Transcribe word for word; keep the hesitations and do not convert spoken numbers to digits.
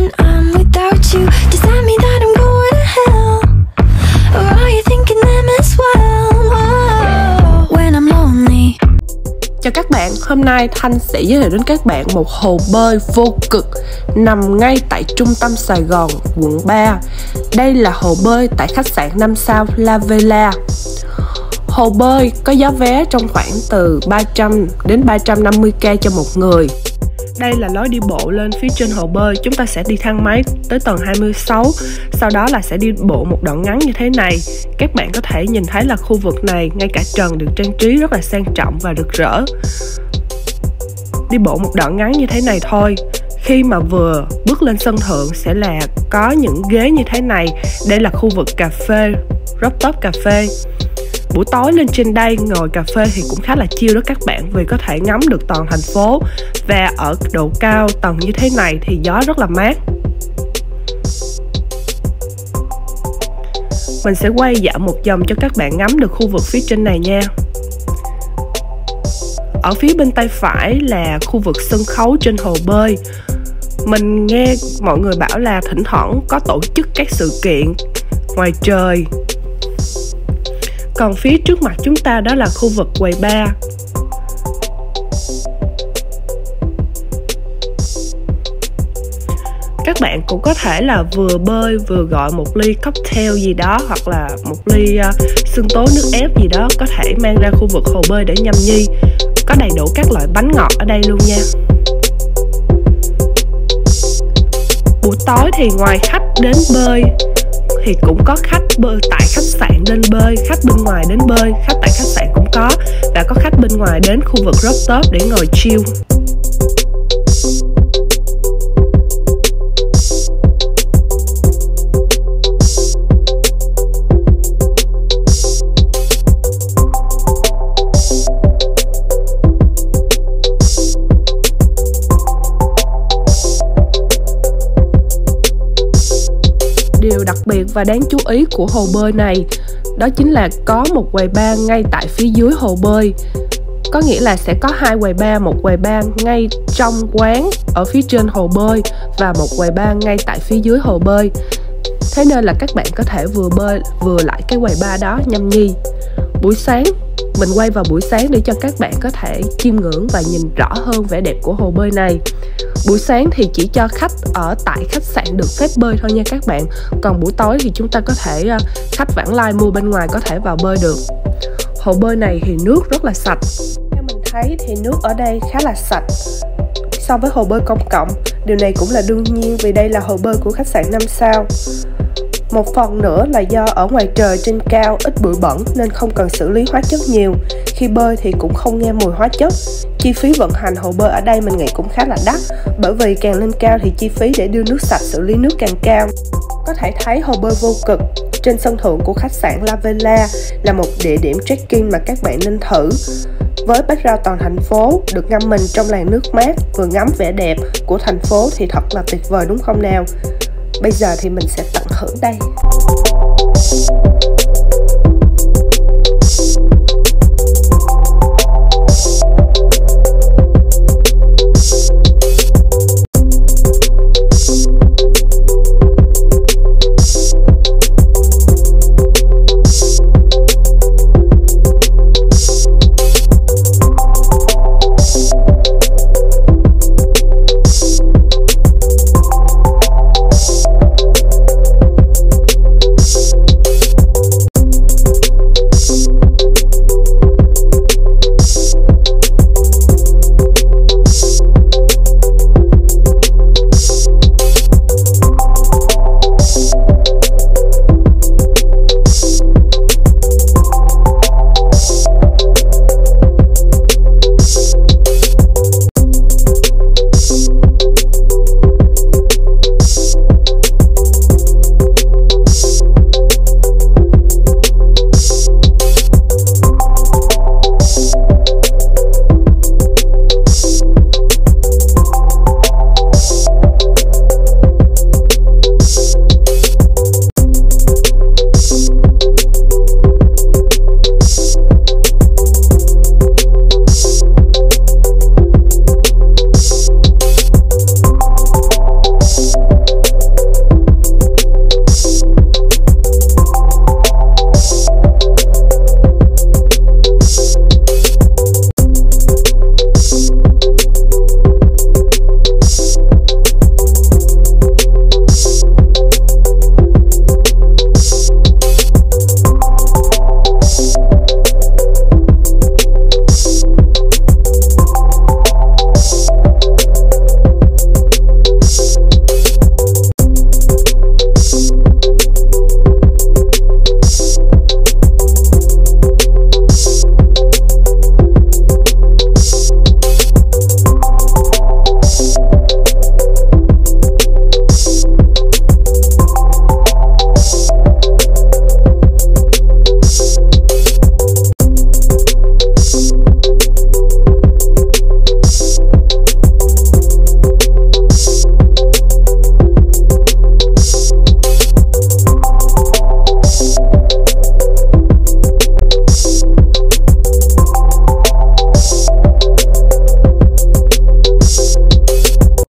when I'm without you? Does that mean that I'm going to hell? Or are you thinking them as well? Whoa. When I'm lonely. Chào các bạn, hôm nay Thanh sẽ giới thiệu đến các bạn một hồ bơi vô cực nằm ngay tại trung tâm Sài Gòn, quận ba. Đây là hồ bơi tại khách sạn năm sao La Villa. Hồ bơi có giá vé trong khoảng từ ba trăm đến ba trăm năm mươi k cho một người. Đây là lối đi bộ lên phía trên hồ bơi. Chúng ta sẽ đi thang máy tới tầng hai mươi sáu. Sau đó là sẽ đi bộ một đoạn ngắn như thế này. Các bạn có thể nhìn thấy là khu vực này ngay cả trần được trang trí rất là sang trọng và rực rỡ. Đi bộ một đoạn ngắn như thế này thôi. Khi mà vừa bước lên sân thượng sẽ là có những ghế như thế này. Đây là khu vực cà phê, rooftop cà phê. Buổi tối lên trên đây ngồi cà phê thì cũng khá là chill đó các bạn, vì có thể ngắm được toàn thành phố. Và ở độ cao tầng như thế này thì gió rất là mát. Mình sẽ quay dạo một vòng cho các bạn ngắm được khu vực phía trên này nha. Ở phía bên tay phải là khu vực sân khấu trên hồ bơi. Mình nghe mọi người bảo là thỉnh thoảng có tổ chức các sự kiện ngoài trời. Còn phía trước mặt chúng ta đó là khu vực quầy bar. Các bạn cũng có thể là vừa bơi vừa gọi một ly cocktail gì đó, hoặc là một ly uh, sinh tố nước ép gì đó, có thể mang ra khu vực hồ bơi để nhâm nhi. Có đầy đủ các loại bánh ngọt ở đây luôn nha. Buổi tối thì ngoài khách đến bơi thì cũng có khách bơi tại khách sạn đến bơi, khách bên ngoài đến bơi, khách tại khách sạn cũng có, và có khách bên ngoài đến khu vực rooftop để ngồi chill. Điều đặc biệt và đáng chú ý của hồ bơi này đó chính là có một quầy bar ngay tại phía dưới hồ bơi. Có nghĩa là sẽ có hai quầy bar, một quầy bar ngay trong quán ở phía trên hồ bơi và một quầy bar ngay tại phía dưới hồ bơi. Thế nên là các bạn có thể vừa bơi vừa lại cái quầy bar đó nhâm nhi. Buổi sáng, mình quay vào buổi sáng để cho các bạn có thể chiêm ngưỡng và nhìn rõ hơn vẻ đẹp của hồ bơi này. Buổi sáng thì chỉ cho khách ở tại khách sạn được phép bơi thôi nha các bạn. Còn buổi tối thì chúng ta có thể, khách vãng lai mua bên ngoài có thể vào bơi được. Hồ bơi này thì nước rất là sạch. Theo mình thấy thì nước ở đây khá là sạch so với hồ bơi công cộng. Điều này cũng là đương nhiên vì đây là hồ bơi của khách sạn năm sao. Một phần nữa là do ở ngoài trời trên cao ít bụi bẩn nên không cần xử lý hóa chất nhiều. Khi bơi thì cũng không nghe mùi hóa chất. Chi phí vận hành hồ bơi ở đây mình nghĩ cũng khá là đắt, bởi vì càng lên cao thì chi phí để đưa nước sạch xử lý nước càng cao. Có thể thấy hồ bơi vô cực trên sân thượng của khách sạn La Villa là một địa điểm trekking mà các bạn nên thử. Với background toàn thành phố, được ngâm mình trong làn nước mát, vừa ngắm vẻ đẹp của thành phố thì thật là tuyệt vời đúng không nào? Bây giờ thì mình sẽ tận hưởng đây.